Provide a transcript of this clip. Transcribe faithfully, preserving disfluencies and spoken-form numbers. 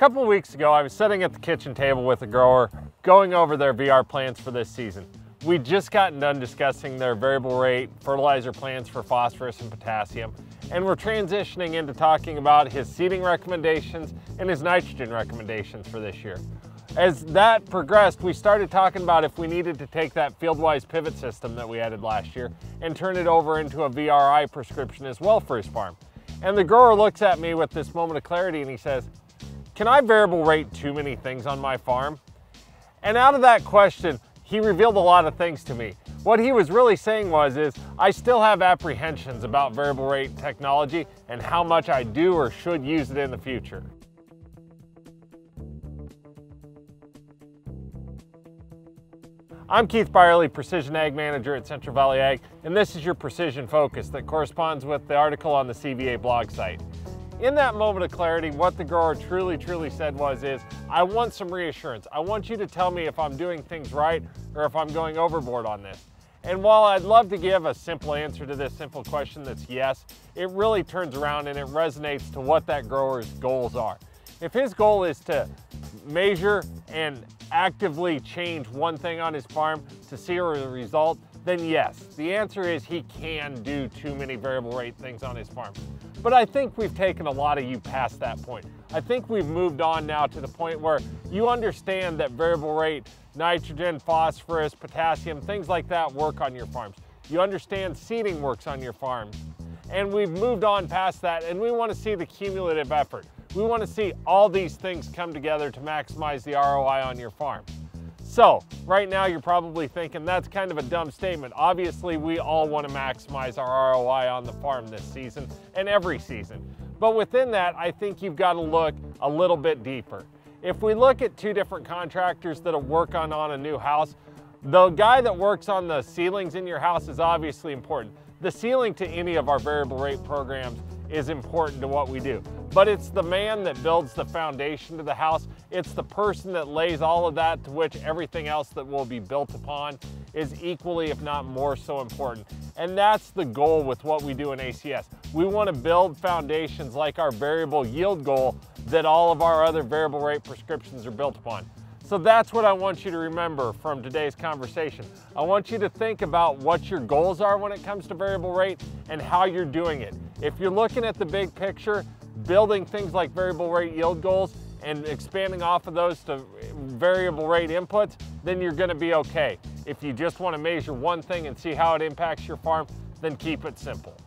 couple weeks ago, I was sitting at the kitchen table with a grower, going over their V R plans for this season. We'd just gotten done discussing their variable rate fertilizer plans for phosphorus and potassium, and we're transitioning into talking about his seeding recommendations and his nitrogen recommendations for this year. As that progressed, we started talking about if we needed to take that FieldWise pivot system that we added last year and turn it over into a V R I prescription as well for his farm. And the grower looks at me with this moment of clarity and he says, "Can I variable rate too many things on my farm?" And out of that question, he revealed a lot of things to me. What he was really saying was, is I still have apprehensions about variable rate technology and how much I do or should use it in the future. I'm Keith Byerly, Precision Ag Manager at Central Valley Ag, and this is your Precision Focus that corresponds with the article on the C V A blog site. In that moment of clarity, what the grower truly, truly said was, is I want some reassurance. I want you to tell me if I'm doing things right or if I'm going overboard on this. And while I'd love to give a simple answer to this simple question that's yes, it really turns around and it resonates to what that grower's goals are. If his goal is to measure and actively change one thing on his farm to see a result, then yes, the answer is he can do too many variable rate things on his farm. But I think we've taken a lot of you past that point. I think we've moved on now to the point where you understand that variable rate nitrogen, phosphorus, potassium, things like that work on your farms. You understand seeding works on your farms. And we've moved on past that, and we want to see the cumulative effort. We want to see all these things come together to maximize the R O I on your farm. So, right now you're probably thinking that's kind of a dumb statement. Obviously, we all want to maximize our R O I on the farm this season and every season. But within that, I think you've got to look a little bit deeper. If we look at two different contractors that work on, on a new house, the guy that works on the ceilings in your house is obviously important. The ceiling to any of our variable rate programs is important to what we do. But it's the man that builds the foundation to the house. It's the person that lays all of that to which everything else that will be built upon is equally, if not more so important. And that's the goal with what we do in A C S. We want to build foundations like our variable yield goal that all of our other variable rate prescriptions are built upon. So that's what I want you to remember from today's conversation. I want you to think about what your goals are when it comes to variable rate and how you're doing it. If you're looking at the big picture, building things like variable rate yield goals and expanding off of those to variable rate inputs, then you're going to be okay. If you just want to measure one thing and see how it impacts your farm, then keep it simple.